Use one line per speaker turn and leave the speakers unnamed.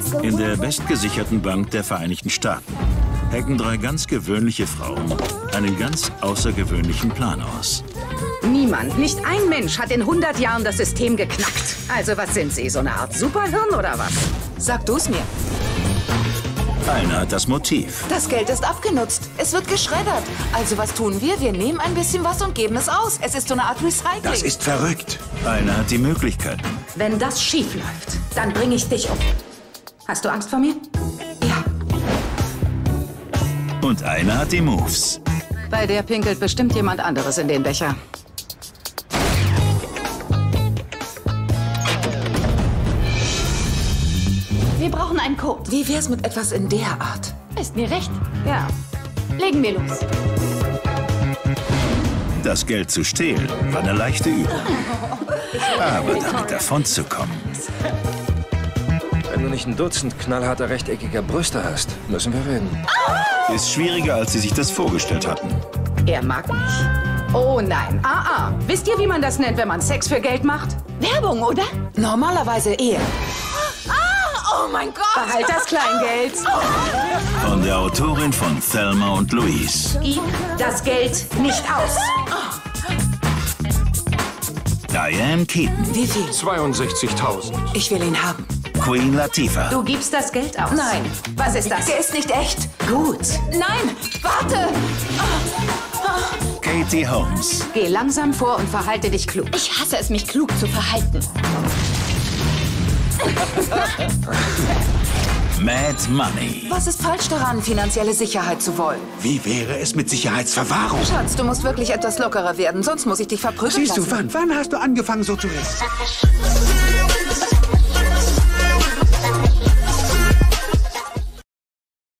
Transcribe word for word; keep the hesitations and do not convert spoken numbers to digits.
In der bestgesicherten Bank der Vereinigten Staaten hacken drei ganz gewöhnliche Frauen einen ganz außergewöhnlichen Plan aus.
Niemand, nicht ein Mensch hat in hundert Jahren das System geknackt. Also was sind Sie, so eine Art Superhirn oder was?
Sag du's mir.
Einer hat das Motiv.
Das Geld ist abgenutzt. Es wird geschreddert. Also was tun wir? Wir nehmen ein bisschen was und geben es aus. Es ist so eine Art Recycling.
Das ist verrückt.
Einer hat die Möglichkeiten.
Wenn das schief läuft, dann bringe ich dich um. Hast du Angst vor mir?
Ja.
Und einer hat die Moves.
Bei der pinkelt bestimmt jemand anderes in den Becher.
Wir brauchen einen Code.
Wie wär's mit etwas in der Art?
Ist mir recht.
Ja.
Legen wir los.
Das Geld zu stehlen war eine leichte Übung. Aber damit davonzukommen.
Wenn du nicht ein Dutzend knallharter rechteckiger Brüste hast, müssen wir reden.
Ist schwieriger, als sie sich das vorgestellt hatten.
Er mag mich. Oh nein. Ah, ah. Wisst ihr, wie man das nennt, wenn man Sex für Geld macht?
Werbung, oder?
Normalerweise Ehe.
Oh mein Gott!
Behalt das Kleingeld.
Von der Autorin von Thelma und Louise.
Gib das Geld nicht aus.
Diane Keaton.
Wie viel?
zweiundsechzigtausend.
Ich will ihn haben.
Queen Latifah.
Du gibst das Geld aus.
Nein.
Was ist das?
Der ist nicht echt.
Gut.
Nein, warte!
Katie Holmes.
Geh langsam vor und verhalte dich klug.
Ich hasse es, mich klug zu verhalten.
Mad Money.
Was ist falsch daran, finanzielle Sicherheit zu wollen?
Wie wäre es mit Sicherheitsverwahrung?
Schatz, du musst wirklich etwas lockerer werden, sonst muss ich dich verprügeln
Siehst du,
lassen.
wann? Wann hast du angefangen, so zu reden?